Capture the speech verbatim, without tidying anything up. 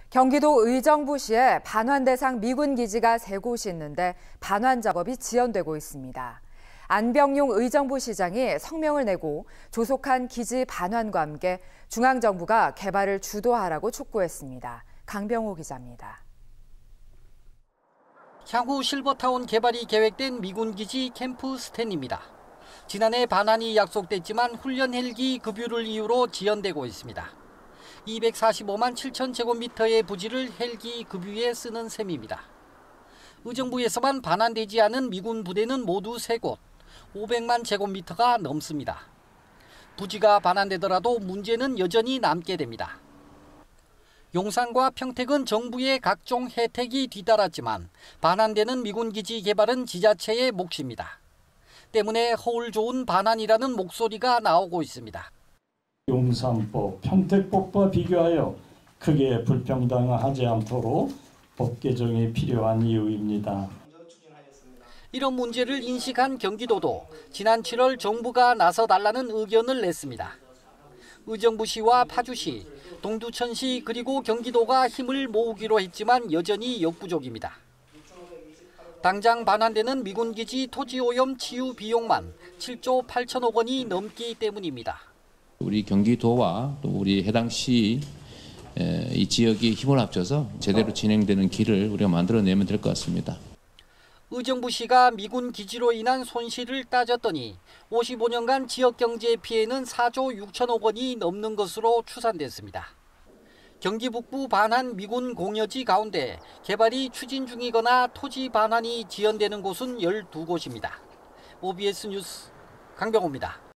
경기도 의정부시에 반환 대상 미군 기지가 세 곳이 있는데 반환 작업이 지연되고 있습니다. 안병용 의정부시장이 성명을 내고 조속한 기지 반환과 함께 중앙정부가 개발을 주도하라고 촉구했습니다. 강병호 기자입니다. 향후 실버타운 개발이 계획된 미군 기지 캠프 스탠입니다. 지난해 반환이 약속됐지만 훈련 헬기 급유를 이유로 지연되고 있습니다. 이백사십오만 칠천 제곱미터의 부지를 헬기 급유에 쓰는 셈입니다. 의정부에서만 반환되지 않은 미군 부대는 모두 세 곳, 오백만 제곱미터가 넘습니다. 부지가 반환되더라도 문제는 여전히 남게 됩니다. 용산과 평택은 정부의 각종 혜택이 뒤따랐지만 반환되는 미군 기지 개발은 지자체의 몫입니다. 때문에 허울 좋은 반환이라는 목소리가 나오고 있습니다. 용산법, 평택법과 비교하여 크게 불평등하지 않도록 법 개정이 필요한 이유입니다. 이런 문제를 인식한 경기도도 지난 칠월 정부가 나서달라는 의견을 냈습니다. 의정부시와 파주시, 동두천시 그리고 경기도가 힘을 모으기로 했지만 여전히 역부족입니다. 당장 반환되는 미군기지 토지오염 치유 비용만 칠조 팔천억 원이 넘기 때문입니다. 우리 경기도와 또 우리 해당 시 이 지역이 힘을 합쳐서 제대로 진행되는 길을 우리가 만들어내면 될 것 같습니다. 의정부시가 미군 기지로 인한 손실을 따졌더니 오십오 년간 지역 경제 피해는 사조 육천억 원이 넘는 것으로 추산됐습니다. 경기 북부 반환 미군 공여지 가운데 개발이 추진 중이거나 토지 반환이 지연되는 곳은 열두 곳입니다. 오비에스 뉴스 강병호입니다.